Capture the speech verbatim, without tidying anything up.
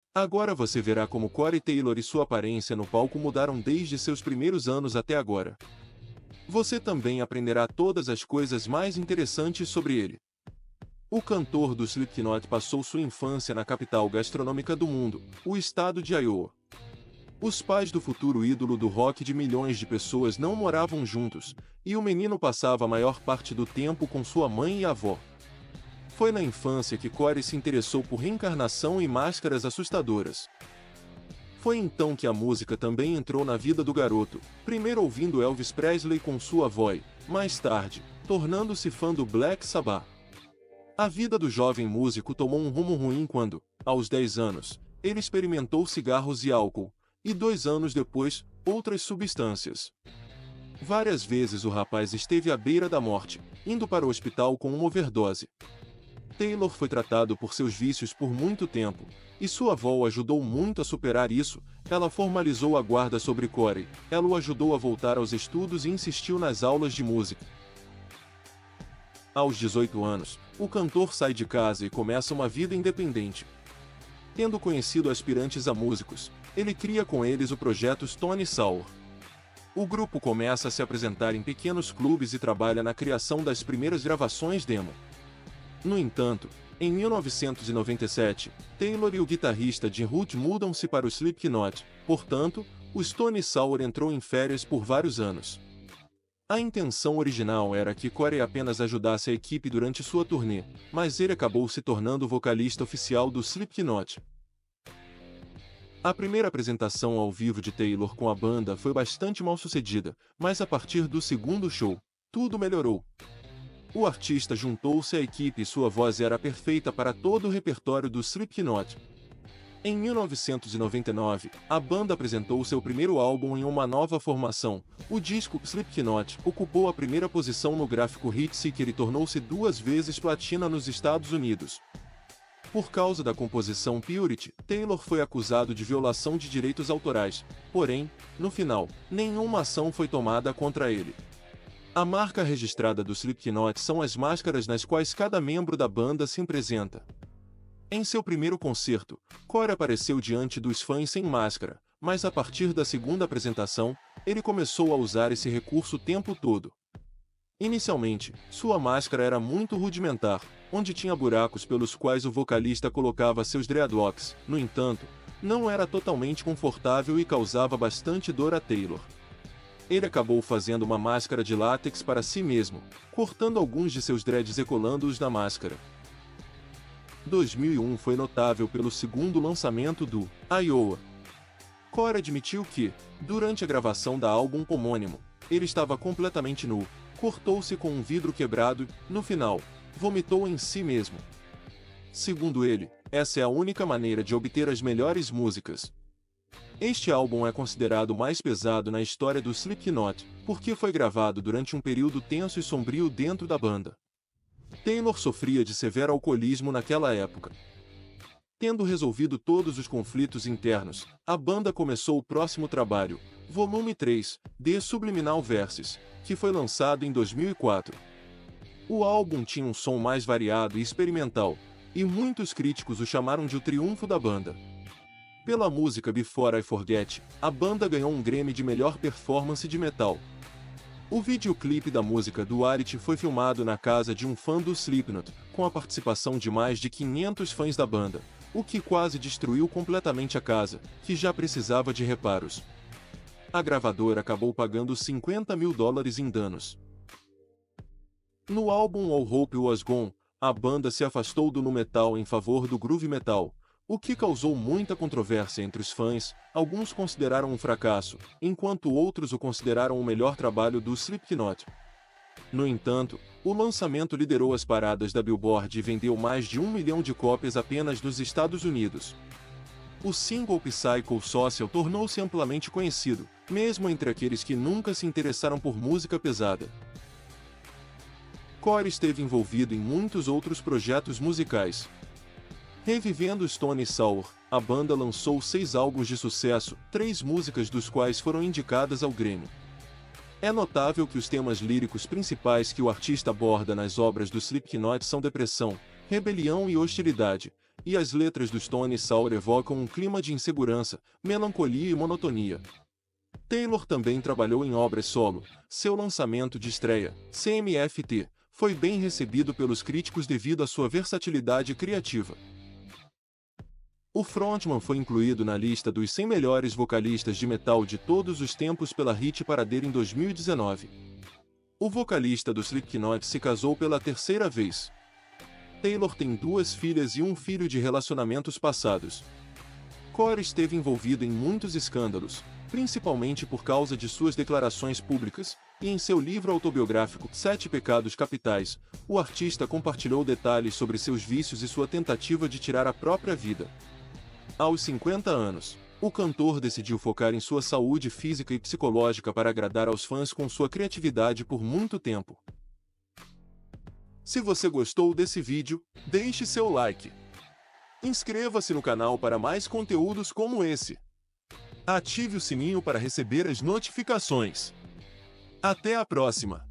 Agora você verá como Corey Taylor e sua aparência no palco mudaram desde seus primeiros anos até agora. Você também aprenderá todas as coisas mais interessantes sobre ele. O cantor do Slipknot passou sua infância na capital gastronômica do mundo, o estado de Iowa. Os pais do futuro ídolo do rock de milhões de pessoas não moravam juntos, e o menino passava a maior parte do tempo com sua mãe e avó. Foi na infância que Corey se interessou por reencarnação e máscaras assustadoras. Foi então que a música também entrou na vida do garoto, primeiro ouvindo Elvis Presley com sua avó e, mais tarde, tornando-se fã do Black Sabbath. A vida do jovem músico tomou um rumo ruim quando, aos dez anos, ele experimentou cigarros e álcool, e dois anos depois, outras substâncias. Várias vezes o rapaz esteve à beira da morte, indo para o hospital com uma overdose. Taylor foi tratado por seus vícios por muito tempo, e sua avó o ajudou muito a superar isso. Ela formalizou a guarda sobre Corey, ela o ajudou a voltar aos estudos e insistiu nas aulas de música. Aos dezoito anos, o cantor sai de casa e começa uma vida independente. Tendo conhecido aspirantes a músicos, ele cria com eles o projeto Stone Sour. O grupo começa a se apresentar em pequenos clubes e trabalha na criação das primeiras gravações demo. No entanto, em mil novecentos e noventa e sete, Taylor e o guitarrista Jim Root mudam-se para o Slipknot, portanto, o Stone Sour entrou em férias por vários anos. A intenção original era que Corey apenas ajudasse a equipe durante sua turnê, mas ele acabou se tornando o vocalista oficial do Slipknot. A primeira apresentação ao vivo de Taylor com a banda foi bastante mal sucedida, mas a partir do segundo show, tudo melhorou. O artista juntou-se à equipe e sua voz era perfeita para todo o repertório do Slipknot. Em mil novecentos e noventa e nove, a banda apresentou seu primeiro álbum em uma nova formação. O disco Slipknot ocupou a primeira posição no gráfico Hitseeker e tornou-se duas vezes platina nos Estados Unidos. Por causa da composição Purity, Taylor foi acusado de violação de direitos autorais, porém, no final, nenhuma ação foi tomada contra ele. A marca registrada do Slipknot são as máscaras nas quais cada membro da banda se apresenta. Em seu primeiro concerto, Corey apareceu diante dos fãs sem máscara, mas a partir da segunda apresentação, ele começou a usar esse recurso o tempo todo. Inicialmente, sua máscara era muito rudimentar, onde tinha buracos pelos quais o vocalista colocava seus dreadlocks. No entanto, não era totalmente confortável e causava bastante dor a Taylor. Ele acabou fazendo uma máscara de látex para si mesmo, cortando alguns de seus dreads e colando-os na máscara. dois mil e um foi notável pelo segundo lançamento do Iowa. Corey admitiu que, durante a gravação da álbum homônimo, ele estava completamente nu, cortou-se com um vidro quebrado e, no final, vomitou em si mesmo. Segundo ele, essa é a única maneira de obter as melhores músicas. Este álbum é considerado o mais pesado na história do Slipknot, porque foi gravado durante um período tenso e sombrio dentro da banda. Taylor sofria de severo alcoolismo naquela época. Tendo resolvido todos os conflitos internos, a banda começou o próximo trabalho, Volume três, The Subliminal Verses, que foi lançado em dois mil e quatro. O álbum tinha um som mais variado e experimental, e muitos críticos o chamaram de o triunfo da banda. Pela música Before I Forget, a banda ganhou um Grammy de melhor performance de metal. O videoclipe da música Duality foi filmado na casa de um fã do Slipknot, com a participação de mais de quinhentos fãs da banda, o que quase destruiu completamente a casa, que já precisava de reparos. A gravadora acabou pagando cinquenta mil dólares em danos. No álbum All Hope Was Gone, a banda se afastou do nu metal em favor do groove metal, o que causou muita controvérsia entre os fãs. Alguns consideraram um fracasso, enquanto outros o consideraram o melhor trabalho do Slipknot. No entanto, o lançamento liderou as paradas da Billboard e vendeu mais de um milhão de cópias apenas nos Estados Unidos. O single Psycho Social tornou-se amplamente conhecido, mesmo entre aqueles que nunca se interessaram por música pesada. Corey esteve envolvido em muitos outros projetos musicais. Revivendo Stone Sour, a banda lançou seis álbuns de sucesso, três músicas dos quais foram indicadas ao Grammy. É notável que os temas líricos principais que o artista aborda nas obras do Slipknot são depressão, rebelião e hostilidade, e as letras do Stone Sour evocam um clima de insegurança, melancolia e monotonia. Taylor também trabalhou em obras solo. Seu lançamento de estreia, C M F T, foi bem recebido pelos críticos devido à sua versatilidade criativa. O frontman foi incluído na lista dos cem melhores vocalistas de metal de todos os tempos pela Hit Parade em dois mil e dezenove. O vocalista do Slipknot se casou pela terceira vez. Taylor tem duas filhas e um filho de relacionamentos passados. Corey esteve envolvido em muitos escândalos, principalmente por causa de suas declarações públicas, e em seu livro autobiográfico Sete Pecados Capitais, o artista compartilhou detalhes sobre seus vícios e sua tentativa de tirar a própria vida. Aos cinquenta anos, o cantor decidiu focar em sua saúde física e psicológica para agradar aos fãs com sua criatividade por muito tempo. Se você gostou desse vídeo, deixe seu like. Inscreva-se no canal para mais conteúdos como esse. Ative o sininho para receber as notificações. Até a próxima!